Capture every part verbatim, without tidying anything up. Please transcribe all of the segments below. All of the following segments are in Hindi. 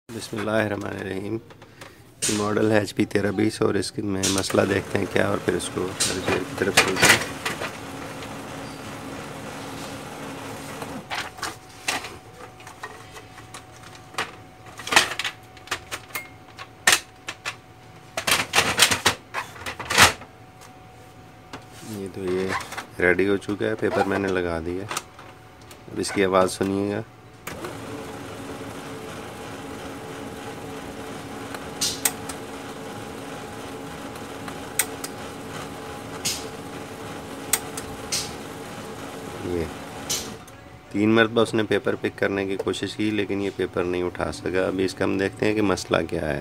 बिस्मिल्लाहिर्रहमानिर्रहीम। मॉडल है एच पी तेरह बीस और इसके में मसला देखते हैं क्या, और फिर इसको की तरफ चलते हैं। ये तो ये रेडी हो चुका है, पेपर मैंने लगा दिया। अब इसकी आवाज़ सुनिएगा। ये तीन मरतबा उसने पेपर पिक करने की कोशिश की, लेकिन ये पेपर नहीं उठा सका। अभी इसका हम देखते हैं कि मसला क्या है।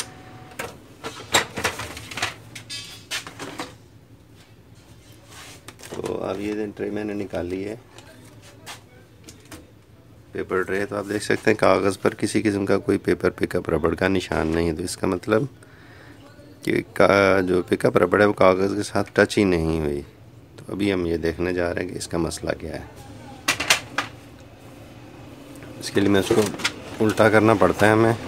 तो अब ये ट्रे मैंने निकाली है, पेपर ट्रे। तो आप देख सकते हैं कागज़ पर किसी किस्म का कोई पेपर पिकअप रबड़ का निशान नहीं है। तो इसका मतलब कि का जो पिकअप रबड़ है वो कागज़ के साथ टच ही नहीं हुई। तो अभी हम ये देखने जा रहे हैं कि इसका मसला क्या है। इसके लिए मैं उसको उल्टा करना पड़ता है हमें।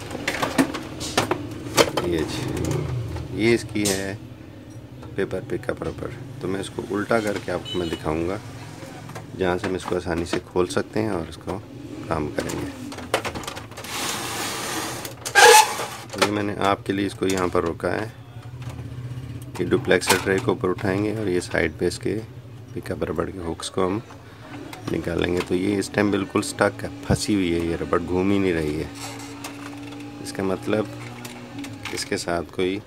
ये ये इसकी है पेपर पिकअप रबड़। तो मैं इसको उल्टा करके आपको मैं दिखाऊंगा, जहाँ से हम इसको आसानी से खोल सकते हैं और इसको काम करेंगे। ये मैंने आपके लिए इसको यहाँ पर रोका है कि डुप्लेक्सर ट्रे को ऊपर उठाएंगे और ये साइड पे इसके पिकअप रबड़ के हुक्स को हम निकालेंगे। तो ये इस टाइम बिल्कुल स्टक है, फंसी हुई है, ये रबड़ घूम ही नहीं रही है। इसका मतलब इसके साथ कोई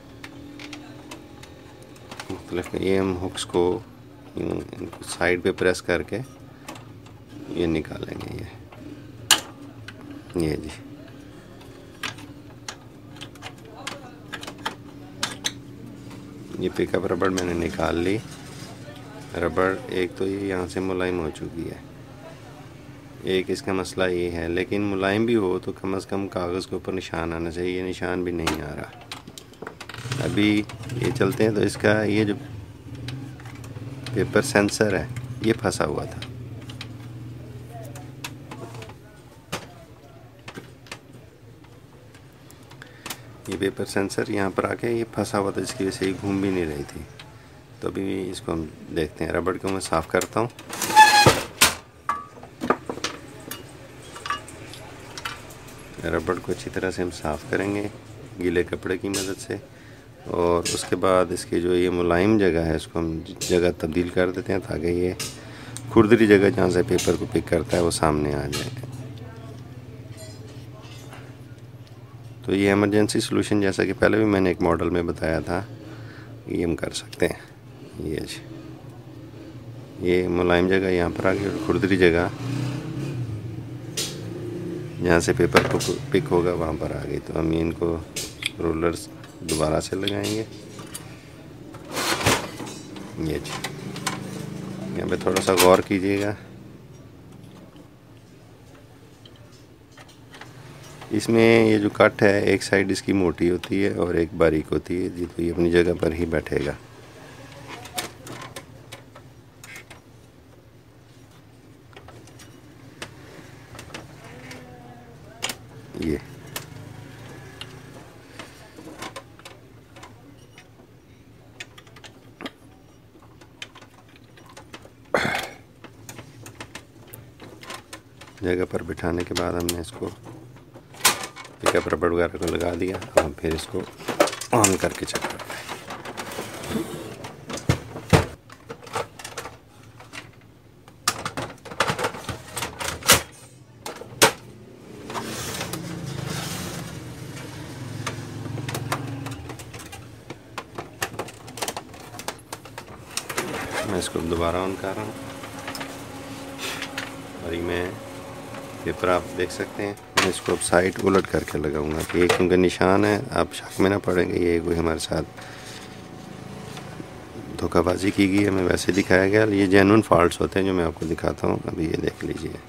मुख्तलिफ ये हम हुक्स को इनको साइड पे प्रेस करके ये निकालेंगे। ये ये जी ये पिकअप रबड़ मैंने निकाल ली। रबड़ एक तो ये यहाँ से मुलायम हो चुकी है, एक इसका मसला ये है। लेकिन मुलायम भी हो तो कम से कम कागज़ के ऊपर निशान आना चाहिए, ये निशान भी नहीं आ रहा। अभी ये चलते हैं। तो इसका ये जो पेपर सेंसर है ये फंसा हुआ था। ये पेपर सेंसर यहाँ पर आके ये फंसा हुआ था, जिसकी वजह से ये घूम भी नहीं रही थी। तो अभी इसको हम देखते हैं। रबड़ को मैं साफ़ करता हूँ। रबड़ को अच्छी तरह से हम साफ़ करेंगे गीले कपड़े की मदद से, और उसके बाद इसकी जो ये मुलायम जगह है इसको हम जगह तब्दील कर देते हैं, ताकि ये खुरदरी जगह जहाँ से पेपर को पिक करता है वो सामने आ जाए। तो ये इमरजेंसी सलूशन, जैसा कि पहले भी मैंने एक मॉडल में बताया था, ये हम कर सकते हैं। ये ये मुलायम जगह यहाँ पर आ गई और खुरदरी जगह जहाँ से पेपर को पिक होगा वहाँ पर आ गई। तो हम इनको रोलर्स दोबारा से लगाएंगे। ये यहाँ पे थोड़ा सा गौर कीजिएगा। इसमें ये जो कट है, एक साइड इसकी मोटी होती है और एक बारीक होती है जी। तो ये अपनी जगह पर ही बैठेगा। ये जगह पर बिठाने के बाद हमने इसको पिकअप रबड़ वगैरह को लगा दिया। अब फिर इसको ऑन करके चेक करते हैं। मैं इसको दोबारा ऑन कर रहा हूँ और ये मैं पेपर आप देख सकते हैं। मैं इसको अब साइड उलट करके लगाऊंगा कि एक क्योंकि निशान है, आप शक में ना पड़ेंगे ये कोई हमारे साथ धोखाबाजी की गई है। हमें वैसे दिखाया गया, ये जेन्युइन फॉल्ट्स होते हैं जो मैं आपको दिखाता हूँ। अभी ये देख लीजिए।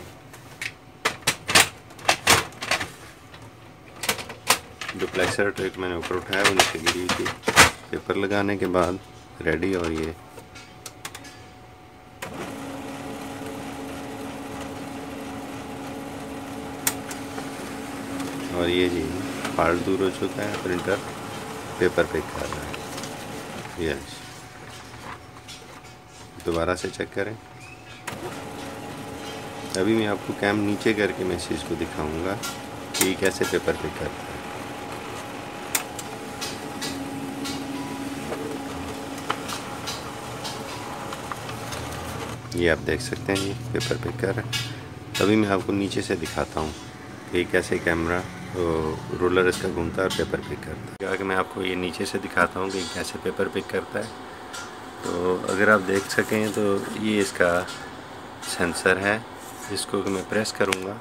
डुप्लेक्सर ट्रे मैंने ऊपर उठाया, वो नीचे गिरी थी। पेपर लगाने के बाद रेडी, और ये और ये जी फॉल्ट दूर हो चुका है, प्रिंटर पेपर पिक कर रहा है। ये दोबारा से चेक करें। अभी मैं आपको कैम नीचे करके मैं इस चीज़ को दिखाऊंगा कि कैसे पेपर पिक करता है। ये आप देख सकते हैं, ये पेपर पिक कर रहा है। अभी मैं आपको नीचे से दिखाता हूँ कि कैसे कैमरा रोलर इसका घूमता है और पेपर पिक करता है। आगे मैं आपको ये नीचे से दिखाता हूँ कि कैसे पेपर पिक करता है। तो अगर आप देख सकें तो ये इसका सेंसर है, इसको मैं प्रेस करूँगा,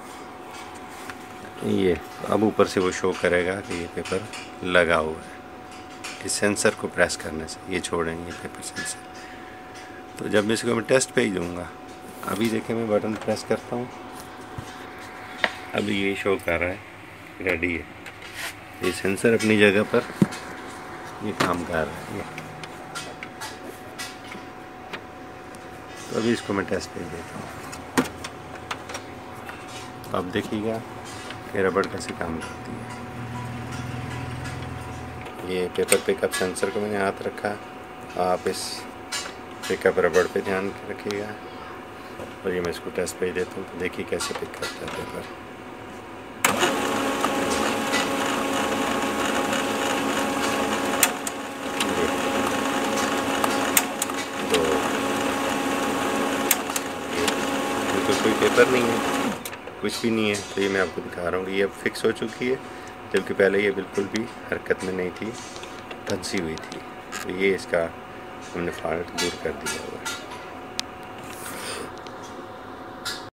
ये अब ऊपर से वो शो करेगा कि ये पेपर लगा हुआ है। इस सेंसर को प्रेस करने से ये छोड़ेंगे पेपर सेंसर। तो जब इसको मैं टेस्ट पे ही दूँगा, अभी देखें मैं बटन प्रेस करता हूँ, अभी ये शो कर रहा है रेडी है। ये सेंसर अपनी जगह पर ये काम कर रहा है। तो अभी इसको मैं टेस्ट पे देता हूँ। तो आप देखिएगा कि रबड़ कैसे काम करती है। ये पेपर पिकअप सेंसर को मैंने हाथ रखा, आप इस पिकअप रबड़ पे ध्यान रखिएगा। और ये मैं इसको टेस्ट पे ही देता हूँ, तो देखिए कैसे पिक करता है पेपर। तो कोई पेपर नहीं है, कुछ भी नहीं है। तो ये मैं आपको दिखा रहा हूँ, ये अब फिक्स हो चुकी है, जबकि पहले ये बिल्कुल भी हरकत में नहीं थी, फंसी हुई थी। तो ये इसका हमने फॉल्ट दूर कर दिया हुआ है।